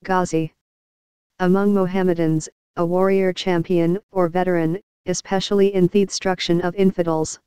Ghazi. Among Mohammedans, a warrior champion or veteran, especially in the destruction of infidels,